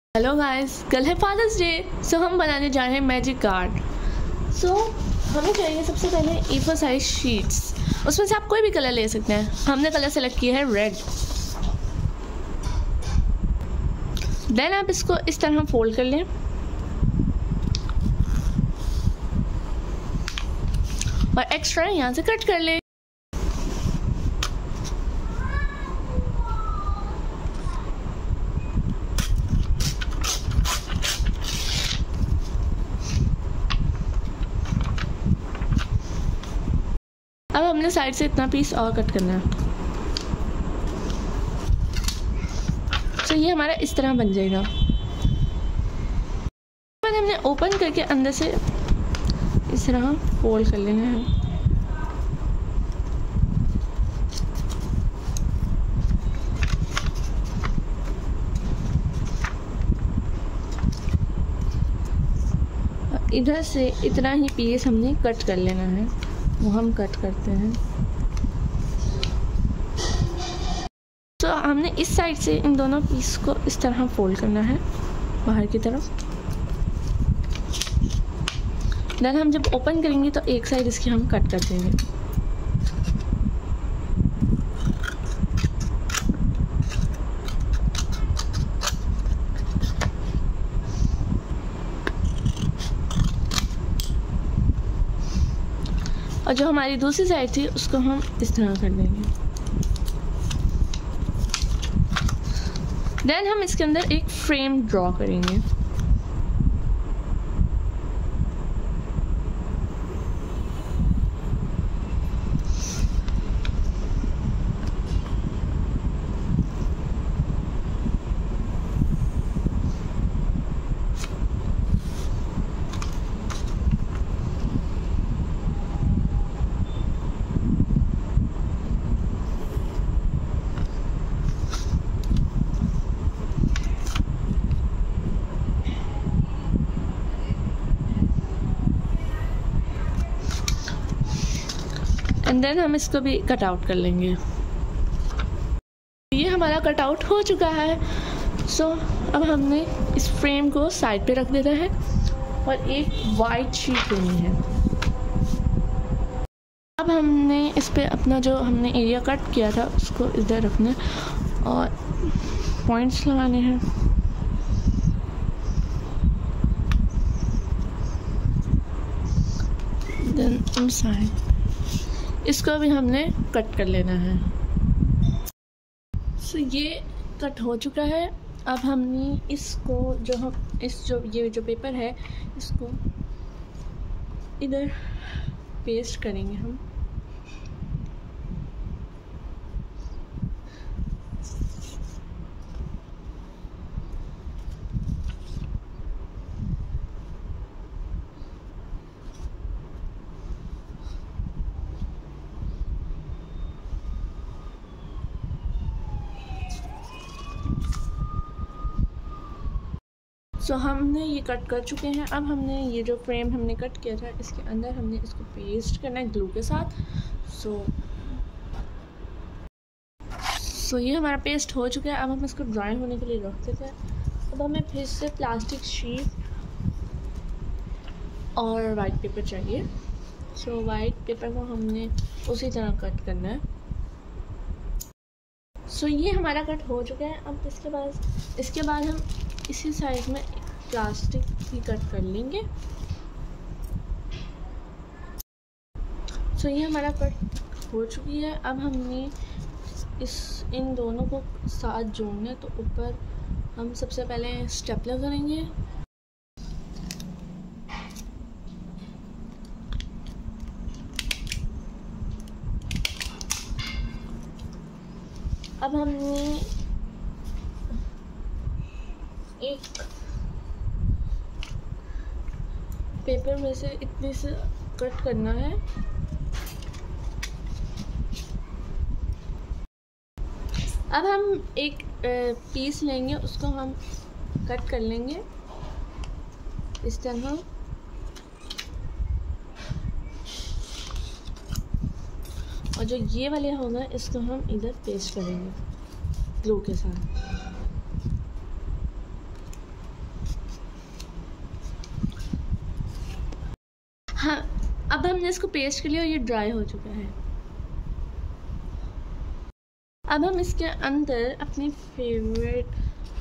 Hello guys, कल है fathers day. सो हम बनाने जा रहे हैं मैजिक कार्ड। सो हमें चाहिए सबसे पहले A4 साइज शीट्स। उसमें से आप कोई भी कलर ले सकते हैं। हमने कलर सेलेक्ट किया है रेड। देन आप इसको इस तरह फोल्ड कर लें और एक्स्ट्रा यहाँ से कट कर लें। अब हमने साइड से इतना पीस और कट करना है। तो ये हमारा इस तरह बन जाएगा। बाद हमने ओपन करके अंदर से इस तरह फोल्ड कर लेना है। इधर से इतना ही पीस हमने कट कर लेना है, वो हम कट करते हैं। तो हमने इस साइड से इन दोनों पीस को इस तरह फोल्ड करना है बाहर की तरफ। देन हम जब ओपन करेंगे तो एक साइड इसकी हम कट कर देंगे। और जो हमारी दूसरी साइड थी उसको हम इस तरह कर देंगे। देन हम इसके अंदर एक फ्रेम ड्रॉ करेंगे। एंड देन हम इसको भी कट आउट कर लेंगे। ये हमारा कट आउट हो चुका है। सो अब हमने इस फ्रेम को साइड पे रख देना है और एक वाइट शीट लेनी है। अब हमने इस पे अपना जो हमने एरिया कट किया था उसको इधर रखना है और पॉइंट्स लगाने हैं। देन इनसाइड इसको भी हमने कट कर लेना है। सो ये कट हो चुका है। अब हमने इसको ये जो पेपर है इसको इधर पेस्ट करेंगे हम। सो हमने ये कट कर चुके हैं। अब हमने ये जो फ्रेम हमने कट किया था इसके अंदर हमने इसको पेस्ट करना है ग्लू के साथ। सो ये हमारा पेस्ट हो चुका है। अब हम इसको ड्राई होने के लिए रख देते हैं। अब हमें फिर से प्लास्टिक शीट और वाइट पेपर चाहिए। सो वाइट पेपर को हमने उसी तरह कट करना है। सो ये हमारा कट हो चुका है। अब इसके बाद हम इसी साइड में प्लास्टिक भी कट कर लेंगे। सो ये हमारा कट हो चुकी है। अब हमने इन दोनों को साथ जोड़ना है। तो ऊपर हम सबसे पहले स्टेपलर करेंगे। अब हमने एक पेपर में से इतने से कट करना है। अब हम एक पीस लेंगे, उसको हम कट कर लेंगे इस तरह। और जो ये वाले होगा इसको हम इधर पेस्ट करेंगे ग्लू के साथ। अब हमने इसको पेस्ट कर लिया और ये ड्राई हो चुका है। अब हम इसके अंदर अपनी फेवरेट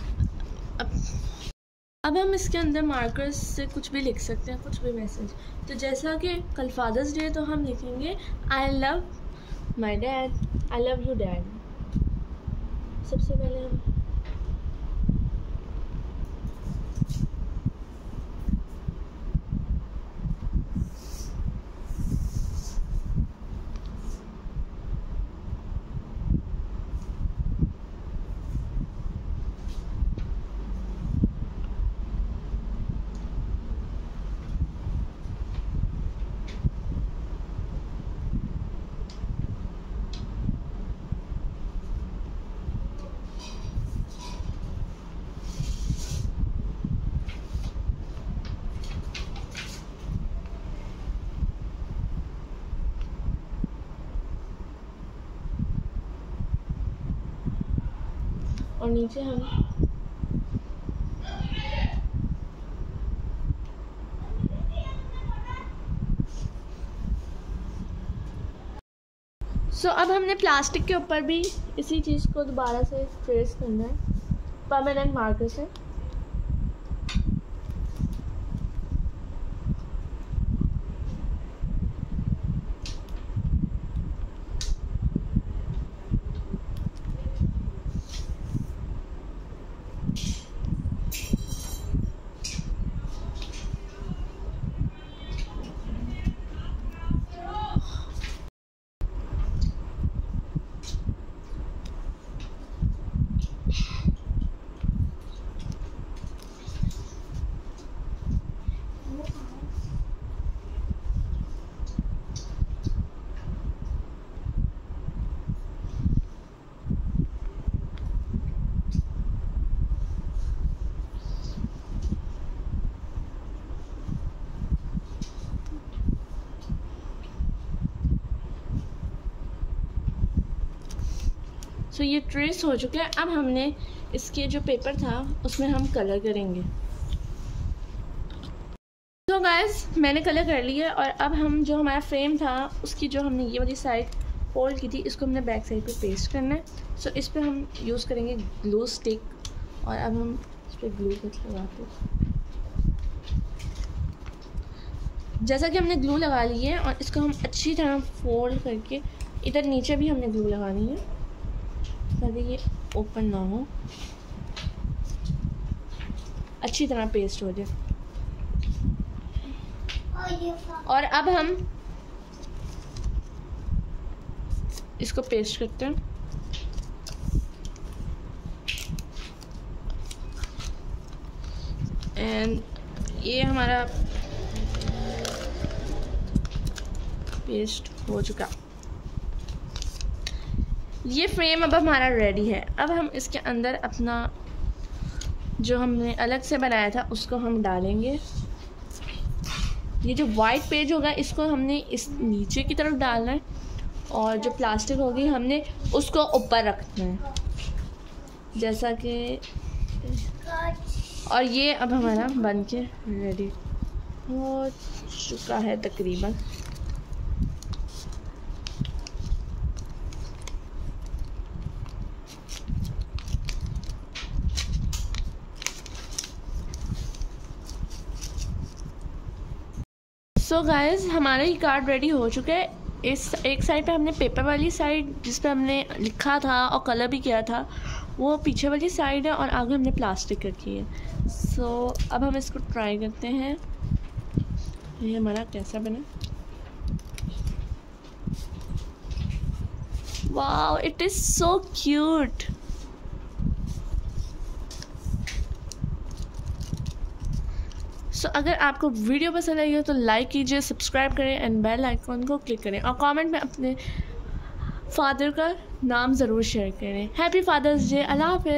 अब हम इसके अंदर मार्कर्स से कुछ भी लिख सकते हैं, कुछ भी मैसेज। तो जैसा कि कल फादर्स डे, तो हम लिखेंगे I love my dad, I love you dad. सबसे पहले हम और नीचे हम अब हमने प्लास्टिक के ऊपर भी इसी चीज़ को दोबारा से ट्रेस करना है परमानेंट मार्कर से। तो ये ट्रेस हो चुका है। अब हमने इसके जो पेपर था उसमें हम कलर करेंगे। तो गाइस मैंने कलर कर लिया और अब हम जो हमारा फ्रेम था उसकी जो हमने ये वाली साइड फोल्ड की थी इसको हमने बैक साइड पे पेस्ट करना है। सो इस पर हम यूज़ करेंगे ग्लू स्टिक और अब हम इस पर ग्लू लगाते हैं। जैसा कि हमने ग्लू लगा ली है और इसको हम अच्छी तरह फोल्ड करके इधर नीचे भी हमने ग्लू लगानी है ताकि ये ओपन ना हो, अच्छी तरह पेस्ट हो जाए। और अब हम इसको पेस्ट करते हैं। एंड ये हमारा पेस्ट हो चुका। ये फ्रेम अब हमारा रेडी है। अब हम इसके अंदर अपना जो हमने अलग से बनाया था उसको हम डालेंगे। ये जो वाइट पेज होगा इसको हमने इस नीचे की तरफ डालना है और जो प्लास्टिक होगी हमने उसको ऊपर रखना है जैसा कि। और ये अब हमारा बन के रेडी हो चुका है तकरीबन। सो गाइस हमारा ही कार्ड रेडी हो चुका है। इस एक साइड पे हमने पेपर वाली साइड जिस पे हमने लिखा था और कलर भी किया था वो पीछे वाली साइड है और आगे हमने प्लास्टिक रखी है। सो अब हम इसको ट्राई करते हैं ये हमारा कैसा बना। Wow it is so cute. So अगर आपको वीडियो पसंद आई हो तो लाइक कीजिए, सब्सक्राइब करें एंड बेल आइकॉन को क्लिक करें और कमेंट में अपने फादर का नाम ज़रूर शेयर करें। Happy father's day. अल्लाह हाफ़िज़।